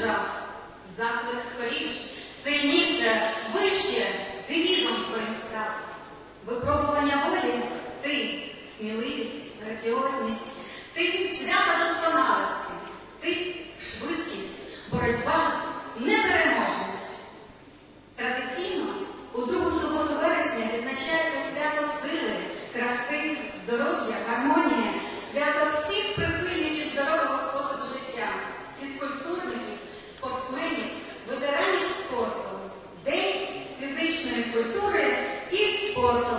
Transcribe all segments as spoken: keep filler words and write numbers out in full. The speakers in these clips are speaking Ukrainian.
жах. Заклик скоріш, сильніше, вище, девізом твоїм став. Випробування волі – ти, сміливість, граціозність, ти свята досконалості, ти швидкість, боротьба, непереможність. Традиційно у другу суботу вересня відзначається свято сили, краси, здоров'я, гармонії, свято всіх прихильників здорового способу життя, фізкультурників, спортсменів, ветеранів спорту, День фізичної культури і спорту.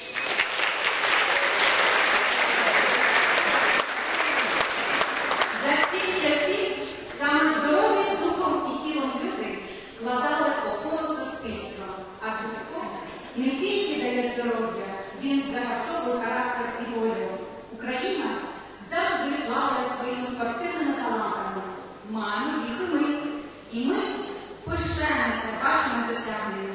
За всіх часів саме здорові духом і тілом люди складали опору суспільства, адже спорт не тільки дає здоров'я, він загартовує характер і волю. Україна завжди славила своїми спортивними талантами. Маємо їх і ми. І ми пишаємося вашими досягненнями.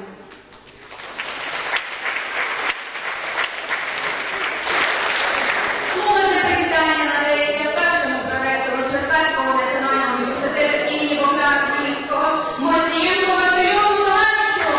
Слово для привітання надається першому проректору Черкаського національного університету імені Богдана Хмельницького Мосієнку Василю Миколаївичу.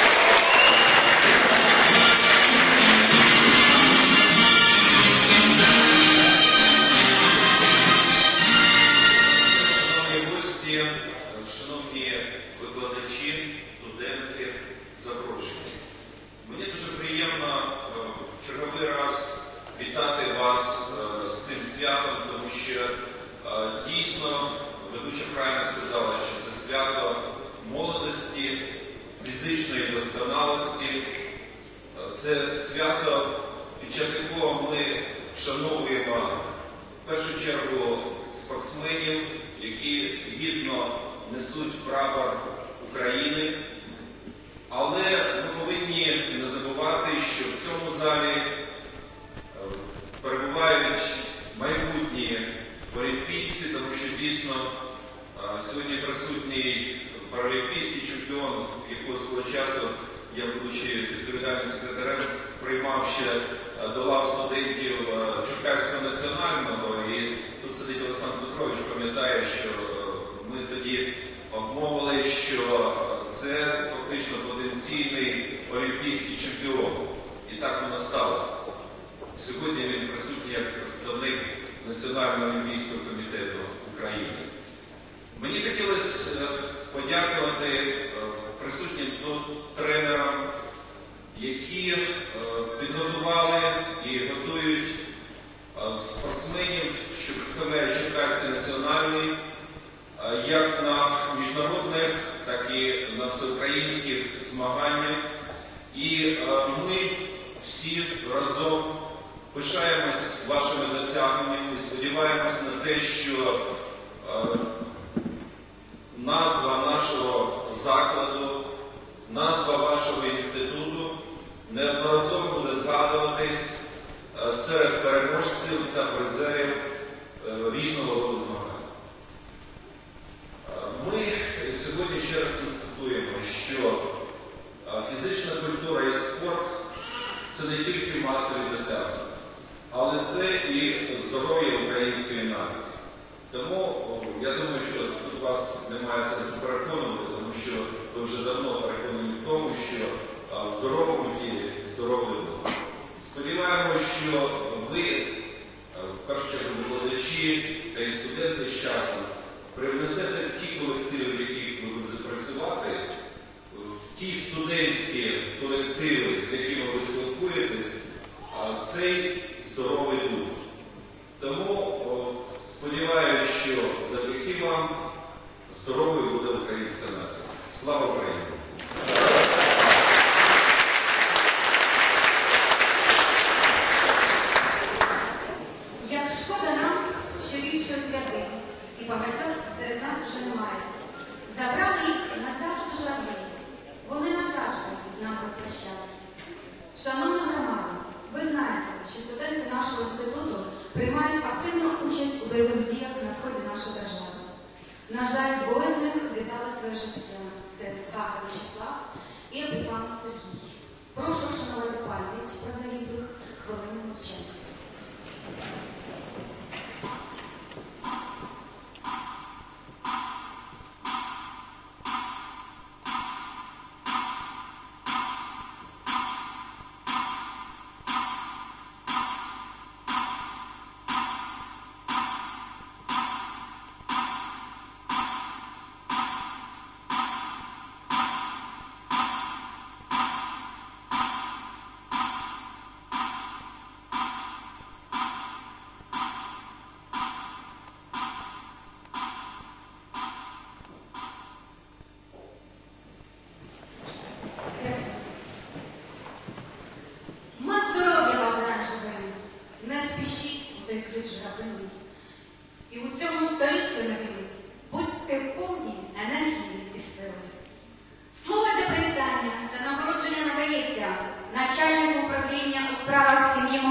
Шановні гості, шановні викладачі, студенти, запрошені. Мені дуже приємно в черговий раз вітати вас з цим святом, тому що дійсно ведуча правильно сказала, що це свято молодості, фізичної досконалості. Це свято, під час якого ми вшановуємо в першу чергу спортсменів, які гідно несуть прапор України. Але ми повинні не забувати, що в цьому залі перебувають майбутні паралімпійці, тому що дійсно сьогодні присутній паралімпійський чемпіон, якого свого часу я, будучи відповідальним секретарем, приймав ще до лав студентів Черкаського національного. І тут сидить Олександр Петрович, пам'ятає, що ми тоді обмовили, що це фактично потенційний олімпійський чемпіон. І так воно сталося. Сьогодні він присутній як представник Національного олімпійського комітету України. Мені хотілося подякувати присутнім тут тренерам, які підготували і готують спортсменів, що представляють Черкаський національний, як на міжнародних, так і на всеукраїнських змаганнях. І ми всі разом пишаємось вашими досягненнями і сподіваємось на те, що назва нашого закладу, назва вашого інституту неодноразово буде згадуватись серед переможців та призерів різного роду змагань. Ми сьогодні ще раз констатуємо, що фізична культура і спорт – це не тільки масові досягнення, але це і здоров'я української нації. Тому я думаю, що тут вас немає сенсу переконувати, тому що ви вже давно переконані в тому, що в здоровому тілі здоровий дух. Сподіваємося, що ви, в першу чергу викладачі та і студенти з часом, привнесете ті колективи, в яких ви будете працювати, в ті студентські колективи, з якими ви спілкуєтесь, цей здоровий дух. Тому сподіваюся, що завдяки вам здоровою буде українська нація. Слава Україні! Як шкода нам, що вічної ряди, і багатьох серед нас уже немає. Забрали їх назавжди журавлі. Вони назавжди з нами розпрощалися. Шановна громада, ви знаєте, що студенти нашого інституту приймають активну участь у бойових діях на сході нашої держави. На жаль, двоє з них віддали своє життя. Це Гага Вячеслав і Епіфанов Сергій. Прошу вшанувати пам'ять про загиблих хвилиною мовчання.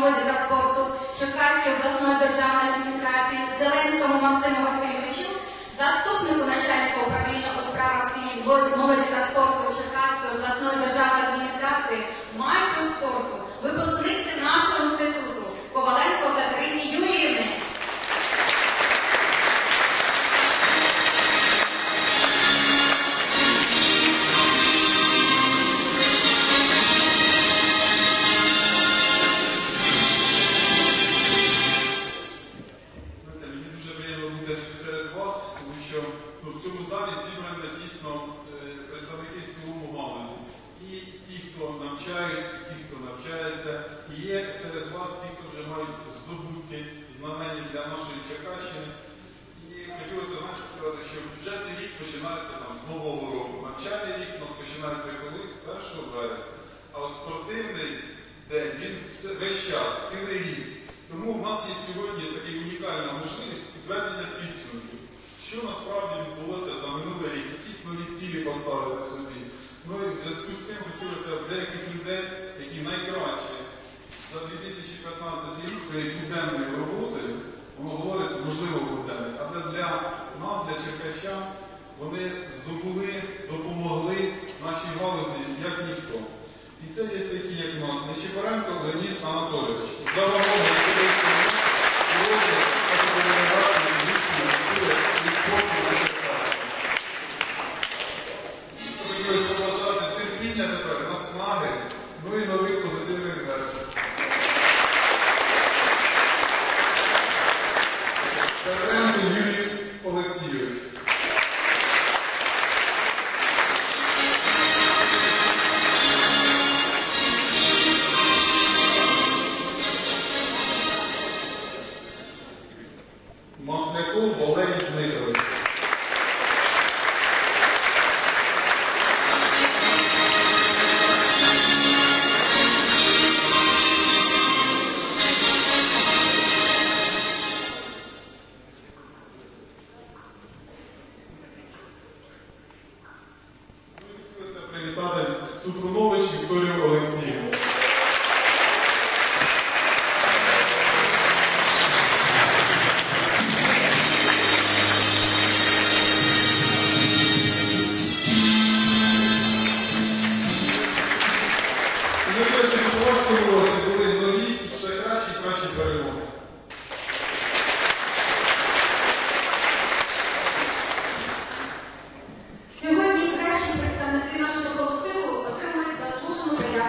молоді та спорту Черкаської обласної державної адміністрації Зеленському Максиму Васильовичу, заступнику начальника управління у справах сім'ї, молоді та спорту Черкаської обласної державної адміністрації, майстру спорту, випускниці нашого інституту Коваленко Катерині Юріївні. В цьому залі зібрані дійсно представники в цілому галузі. І ті, хто навчають, і ті, хто навчається, і є серед вас ті, хто вже мають здобутки, знаменні для нашої Черкащини. І хотілося знаєте, сказати, що бюджетний рік починається там, з нового року. Навчальний рік у нас починається коли? першого вересня. А от спортивний день, він все, весь час, цілий рік. Тому в нас є сьогодні така унікальна можливість підведення підсумків. Що насправді відбулося за минулий рік, якісь нові цілі поставили собі. Ну і в зв'язку з цим хотілося б деяких людей, які найкраще за дві тисячі п'ятнадцятий рік своєю буденною роботою, воно говориться, можливо, буденною, а для, для нас, для черкащан, вони здобули, допомогли нашій галузі, як ніхто. І це є такі, як у нас, Нечипоренко Леонід Анатолійович. За вагони історичної роботи, хотілося побажати терпіння тепер, наснаги, ну і нових позитивних звершень. Петренко Юрій Олексійович. Масляков Валерій Дмитрович. Хотілося привітати Супрунович Вікторію Олексіївну. Були нові і все кращі і кращі перемоги. Сьогодні кращі представники нашого колективу отримують заслужену подяку.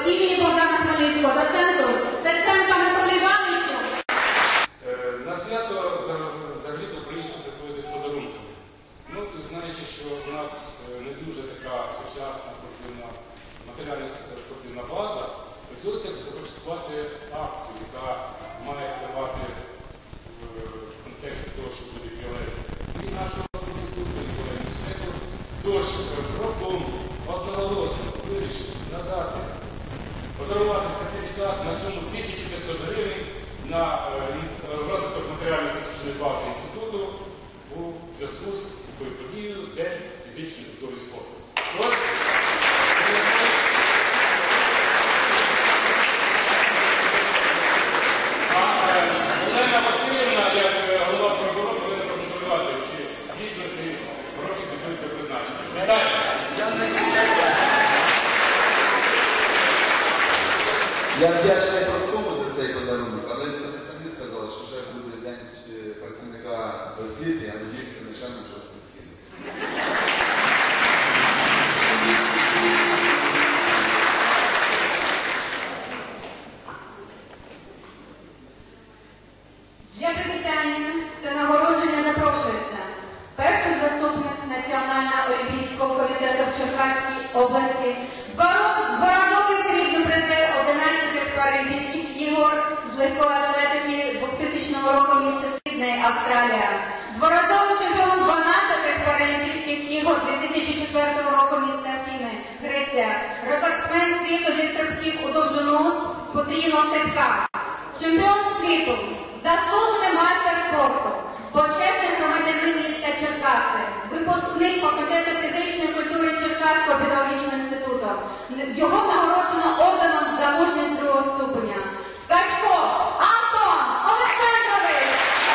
імені Богдана Хмельницького, доценту Стеценка Анатолію Івановичу. На свято взагалі-то приїхати ходити з подарунками. Ну, знаючи, що в нас не дуже така сучасна спортивна, матеріальна спортивна база, хотілося б започаткувати акцію, яка має тривати в контексті того, що буде фіолет і нашого інституту, і університету. Тож, кроком одноголосно вирішив надати, подарувати сертифікат на суму тисячу п'ятсот гривень на розвиток матеріально-технічної бази інституту у зв'язку з такою подією День фізичної культури і спорту. Ось, а Олена Васильівна, як голова прокурора, повинна проконтролювати, чи дійсно ці гроші відбудуться призначення. Вітаю! Я вдячний профкому за цей подарунок, але ви самі сказали, що вже буде День працівника освіти, я надіюся, звичайно, вже спокійно. Для привітання та нагородження запрошується перший заступник Національного олімпійського комітету в Черкаській області, дворазовий срібний призер одинадцятих паралімпійських ігор з легкої атлетики двохтисячного року міста Сидней, Австралія, дворазовий чемпіон дванадцятих паралімпійських ігор дві тисячі четвертого року міста Афіни, Греція, рекордсмен світу зі стрибків у довжину потрійного стрибка, чемпіон світу, заслужений майстер спорту, почесний громадянин міста Черкаси, випускник факультету фізичної культури Черкаського педагогічного інституту. Його нагороджено орденом за мужність другого ступеня. Скачко Антон Олександрович!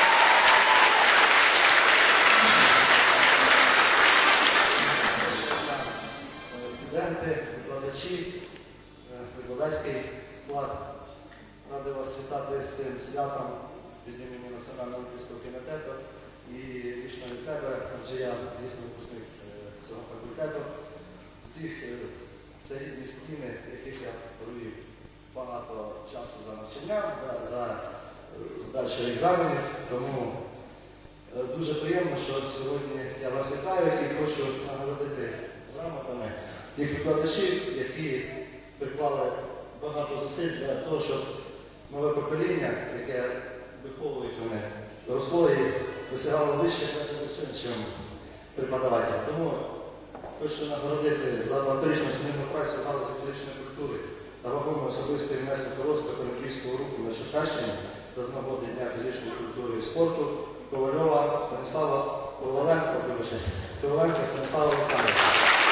Студенти, викладачі, викладацький склад. Радий вас вітати з цим святом від імені Національного олімпійського комітету і лічно від себе, адже я дійсно випускник цього факультету. Всіх це рідні стіни, яких я провів багато часу за навчанням, за, за здачу екзаменів. Тому дуже приємно, що сьогодні я вас вітаю і хочу нагородити грамотами тих викладачів, які приклали багато зусиль для того, щоб нове покоління, яке виховують вони, росло і досягало вищих вершин, ніж преподавателі. Тому хочу нагородити за лаборичну сумнівну працю в галузі фізичної культури та вагому особистий внесок у розвиток олімпійського руху на Черкащині та з нагоди Дня фізичної культури і спорту Ковальова Станіслава Коваленка, вибачте, Коваленка Станіслава Олександровича.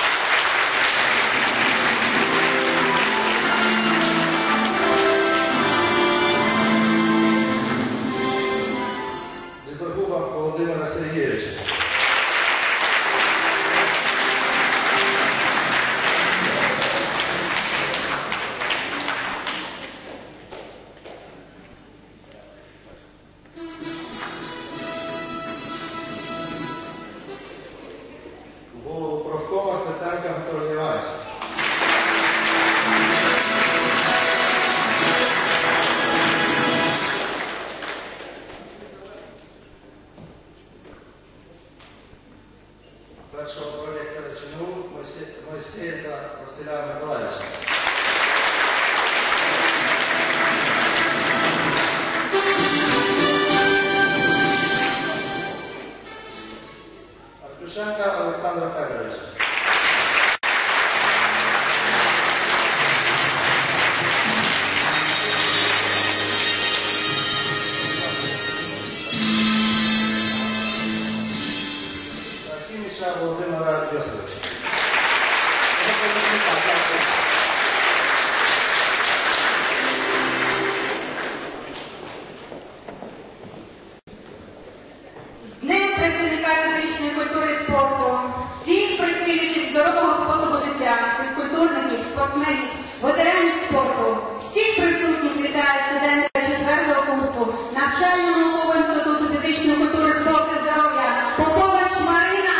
Володимира Сергійовича. Голову профкома Стеценка Анатолія Івановича. Першого проректора ЧНУ Мойсеєнка Василя Миколаївича. Артюшенка Олександра Федоровича. Володимира Йосиповича. З Днем працівника фізичної культури і спорту, всіх прихильників здорового способу життя, фізкультурників, спортсменів, ветеранів спорту, всіх присутніх вітає студентка четвертого курсу навчально-наукового інституту фізичної культури, спорту і здоров'я Попович Марина.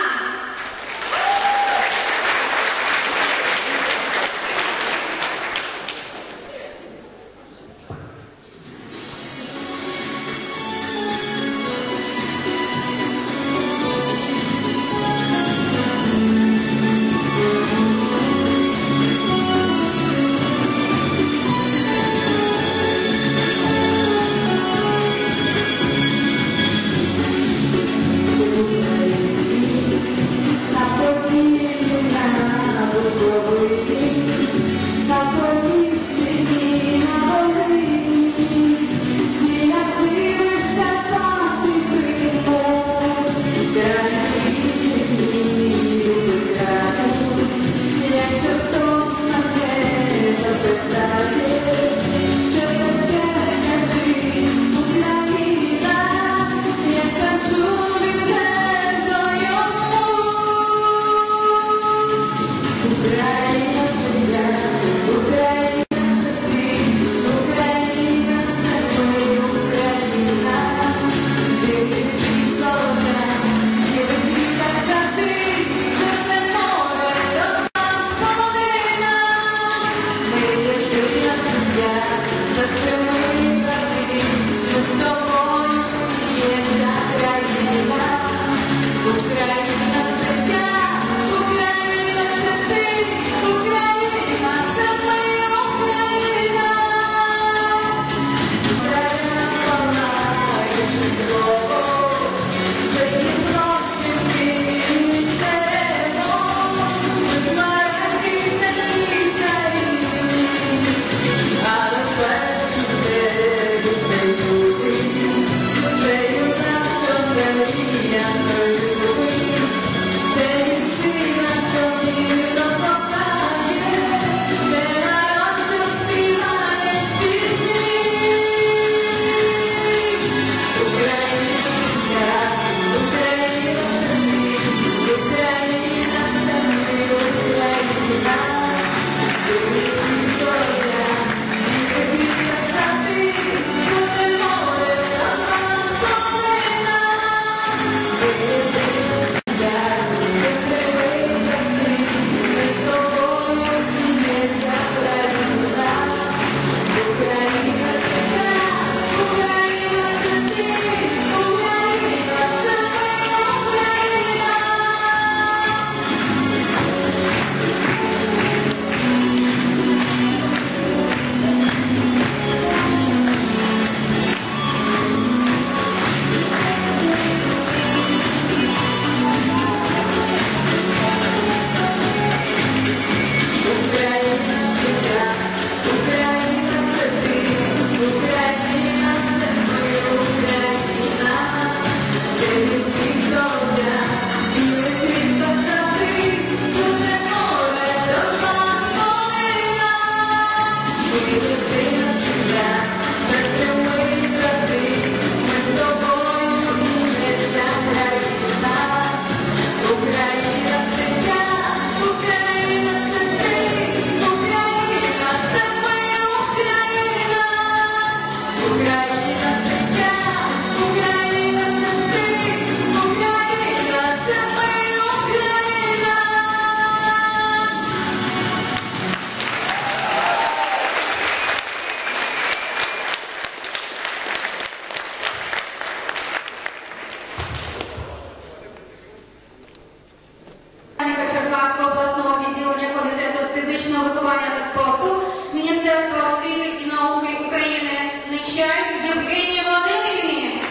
Міністерства освіти і науки України Нечай Євгенії Володимирівні.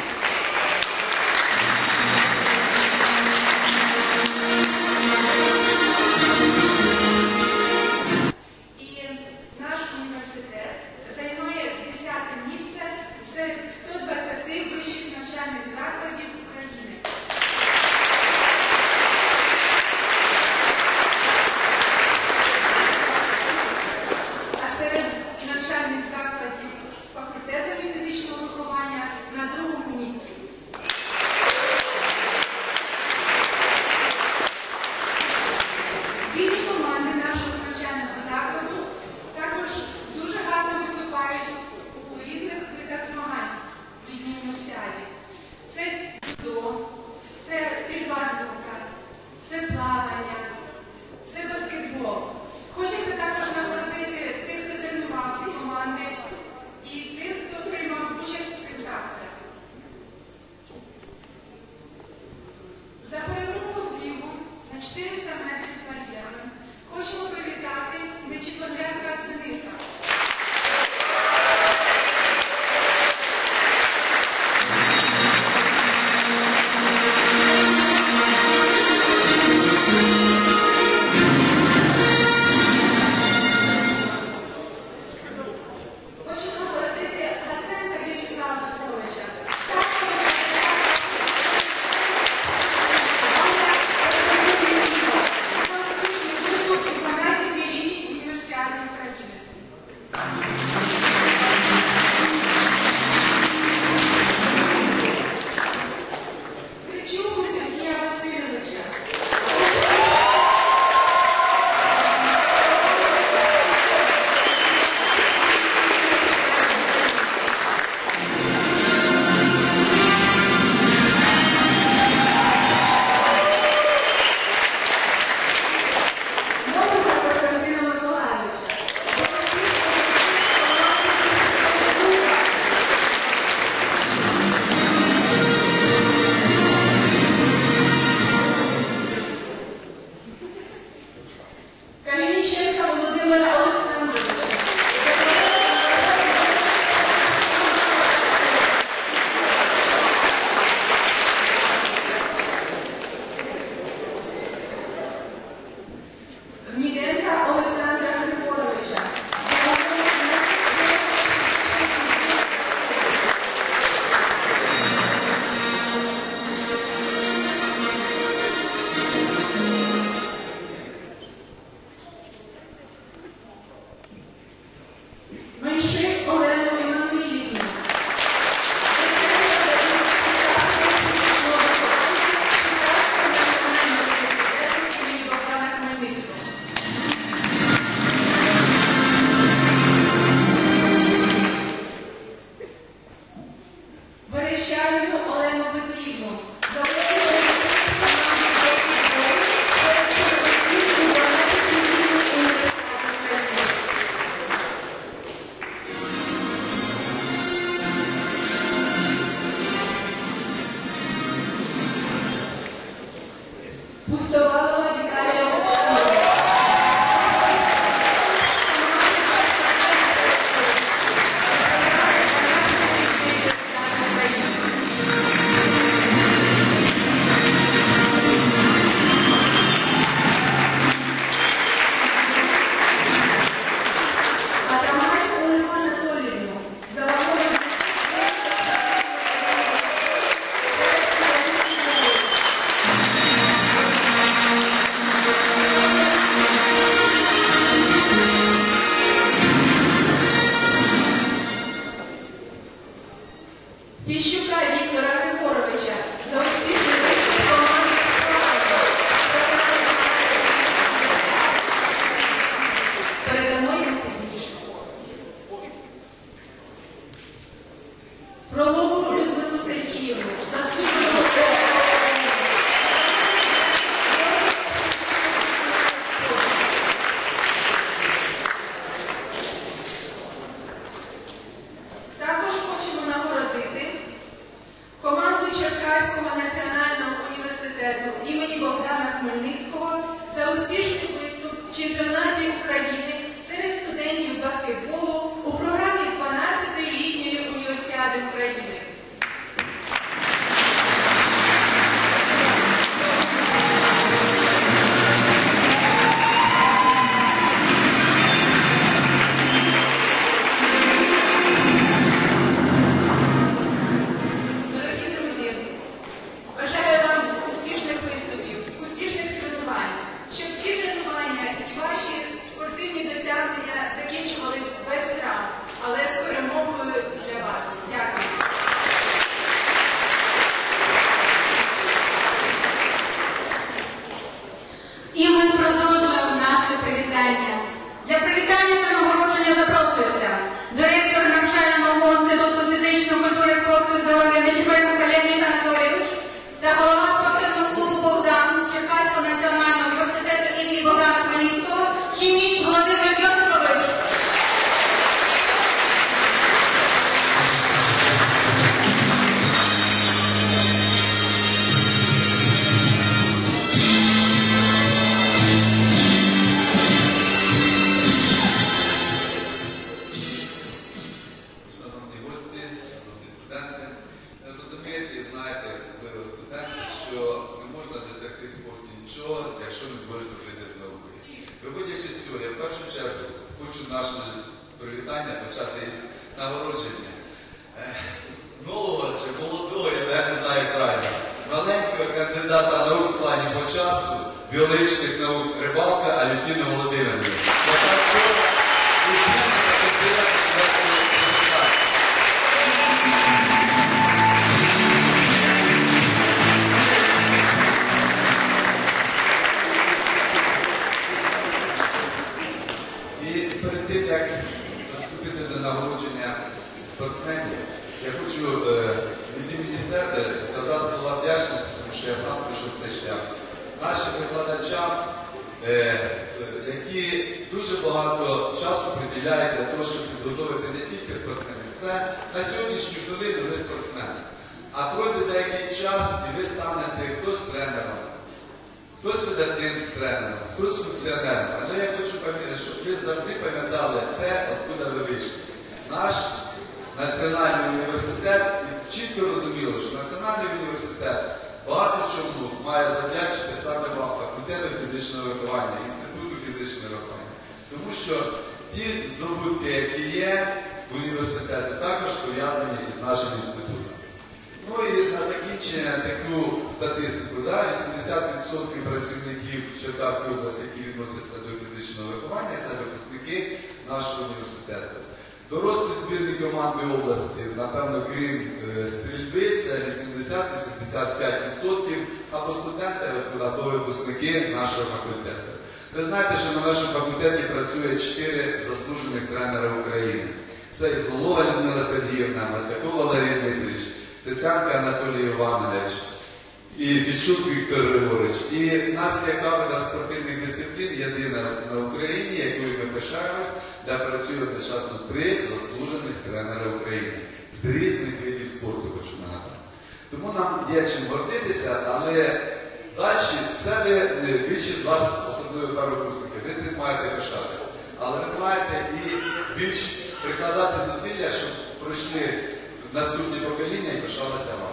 І наш університет займає десяте місце серед ста двадцяти вищих навчальних закладів України. А серед навчальних закладів з факультетами фізичного виховання на другому місці. Збірні команди нашого навчального закладу також дуже гарно виступають у різних видах змагань в літній універсіаді. Це дзюдо, це стрільба з лука, це плавання, це баскетбол. Хочеться також нагородити тих, хто тренував ці команди, і тих, хто приймав участь у цих заходах. За перемогу збігу на чотириста метрів з бар'єром хочемо привітати Нечіпленка Дениса. Хочемо нагородити Гаценка В'ячеслава Петровича. дванадцятилітній універсіади України. наше привітання почати із нагородження. Нового чи молодого, я не знаю правильно, маленького кандидата наук в плані по часу, біологічних наук Рибалка Алютіни Володимирівни. Яка вчора успішно захистила нашого результату. І перед тим, як розступити до нагородження спортсменів, я хочу е, від імені себе сказати слова вдячності, тому що я сам пройшов цей шлях. Нашим викладачам, е, е, які дуже багато часу приділяють для того, щоб підготовити не тільки спортсменів. Це на сьогоднішню хвилину ви спортсмени. А пройде деякий час і ви станете хтось тренером, хтось видатним тренером, хтось функціонером. Але я хочу пам'ятати, щоб ви завжди пам'ятали те, откуда ви вийшли. Наш Національний університет, і чітко розуміло, що Національний університет багато чому має завдячити саме вам факультету фізичного виховання, Інституту фізичного виховання. Тому що ті здобутки, які є в університеті, також пов'язані із нашим інститутом. Ну і на закінчення таку статистику. Да? вісімдесят відсотків працівників в Черкаській області, які відносяться до фізичного виховання, це випускники нашого університету. Дорослі збірні команди області, напевно, крім е, стрільби, це вісімдесят - вісімдесят п'ять відсотків, або студенти, або випускники нашого факультету. Ви знаєте, що на нашому факультеті працює чотири заслужених тренера України. Це Ізголова Людмила Сергіївна, Масляков Валерій Дмитрович, Стецянка Анатолій Іванович і Фіщук Віктор Григорович. І в нас є кафедра спортивних дисциплін, єдина на Україні, якою ми пишаємось, де працює одночасно три заслужених тренера України з різних видів спорту, хочу нагадати. Тому нам є чим гордитися, але далі, це ви, більшість з вас, особливо першокурсники, ви цим маєте пишатися. Але ви маєте і більш прикладати зусилля, щоб пройшли наступні покоління і пишалися вам.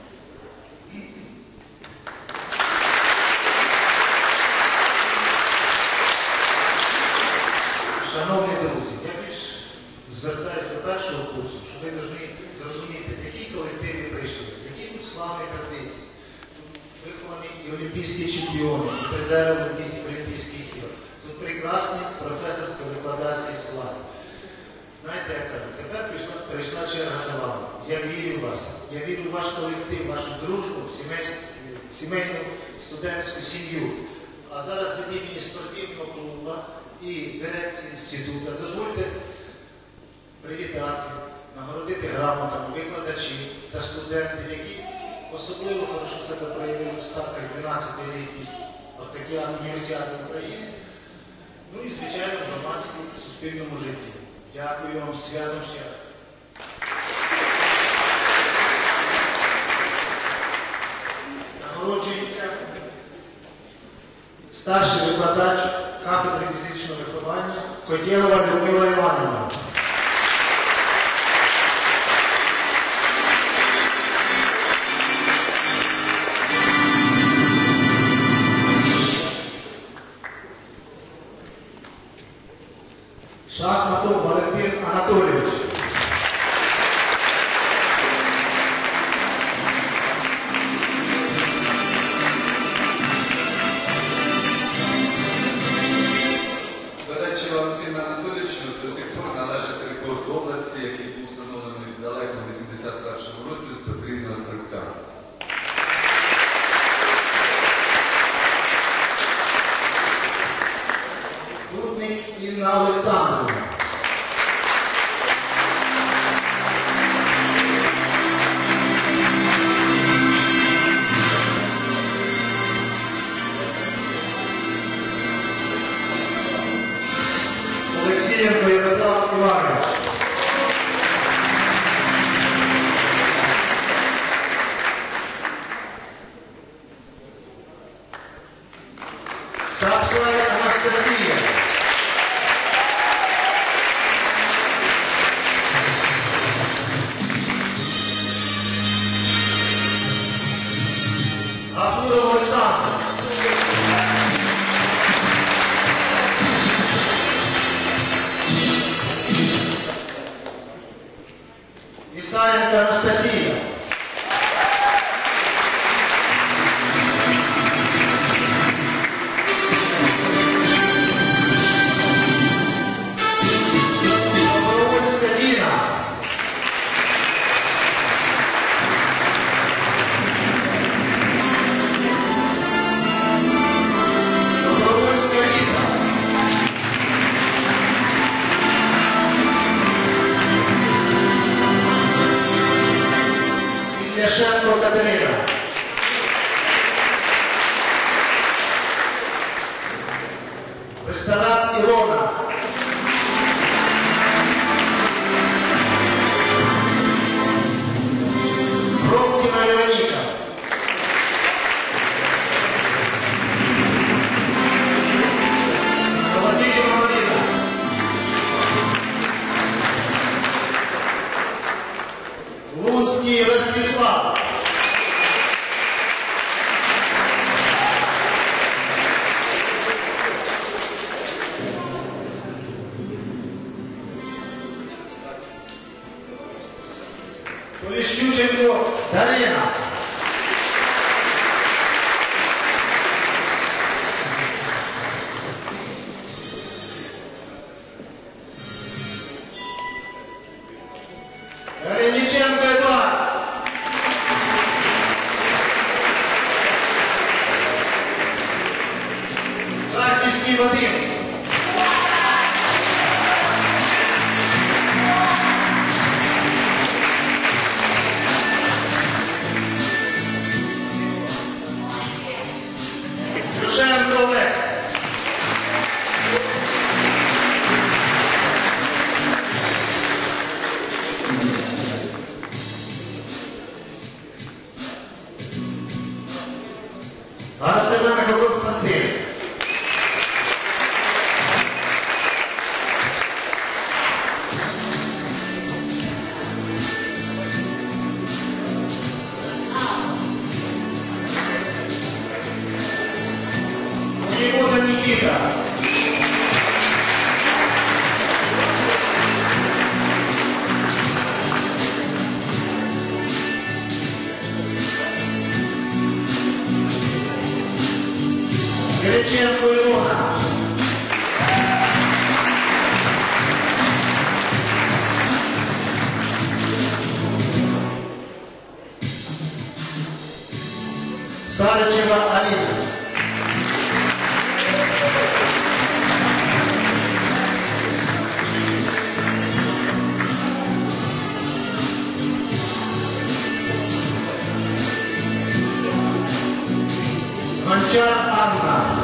Шановні друзі, я більш звертаюся до першого курсу, що ви повинні зрозуміти, в який колектив ви прийшли, які тут славні традиції. Тут виховані і олімпійські чемпіони, і призери Олімпійських ігор. Тут прекрасний професорсько-викладацький склад. Знаєте, як кажуть, тепер прийшла, прийшла черга за вами. Я вірю в вас. Я вірю в ваш колектив, в вашу дружбу, в сімей- сімейну студентську сім'ю. А зараз від імені спортивного клубу і дирекції інституту дозвольте привітати, нагородити грамотами викладачів та студентів, які особливо хорошо себе проявили в стартах дванадцятої літньої спартакіади універсіади України, ну і, звичайно, в громадському суспільному житті. Дякую вам, святом ще раз. Нагороджується старший викладач кафедри фізичного виховання Котєлова Людмила Івановна. Шахматов Валентин Анатолійович. До речі, Валентина Анатолійовичу до сих пор належить рекорд області, який був встановлений далеко в вісімдесят першому році з потрібного стрибка. Дудник Інна Олександрівна. Олексієнко Ярослав Іванович. Сапсай Анастасія. Гафуров Олександр. Іваненко Анастасія. Добровольська Ліна. Добровольська Ріта. Ляшенко Катерина. Вестерак Ілона. Робкіна Вероніка. Колодікіна Марина. Лунський Ростислав. Поліщученко Дарина. Реніченко Едуард. Харківський Вадим. Юшенко Олег. Арсененко Константин. Воєвода Нікіта. Кириченко Ілона. Саричева Аліна. Гончар Анна.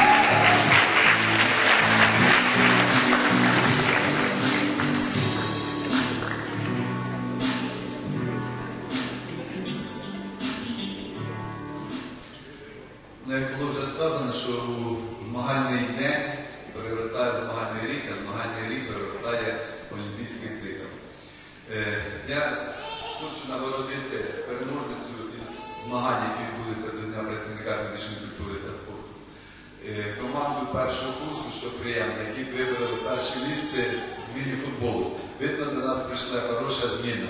Ну, як було вже сказано, що змагальний день переростає змагальний рік, а змагальний рік переростає в олімпійський цикл. Е, я хочу нагородити переможницю із змагань, які відбулися до Дня працівника фізичної культури та спорту. Е, команду першого курсу, що приємно, які вибрали перше місце з міні-футболу. Видно, до нас прийшла хороша зміна.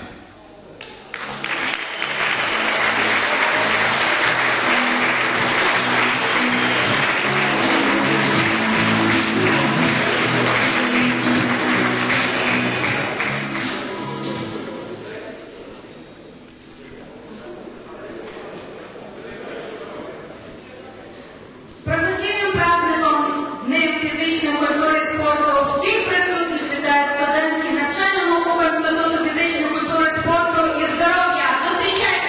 Професійним праздником Днем фізичної культури і спорту всіх присутніх вітають студентки навчально-наукового інституту фізичної культури, спорту і здоров'я. Зустрічайте!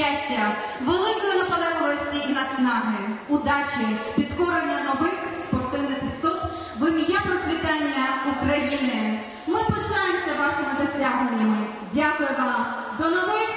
щастя, великої наполегливості і наснаги, удачі, підкорення нових спортивних висот в ім'я процвітання України. Ми пишаємося вашими досягненнями. Дякую вам. До нових